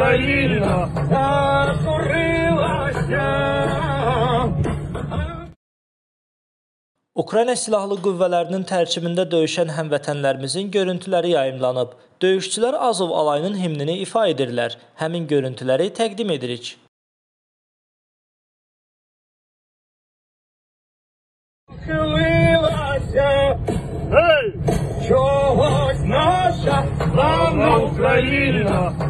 Україна закурилася. Ukrayna Silahlı Qüvvələrinin tərkibində döyüşən həmvətənlərimizin görüntüləri yayımlanıb. Döyüşçülər Azov alayının himnini ifa edirlər. Həmin görüntüləri təqdim edirik. Чогось наша славна Україна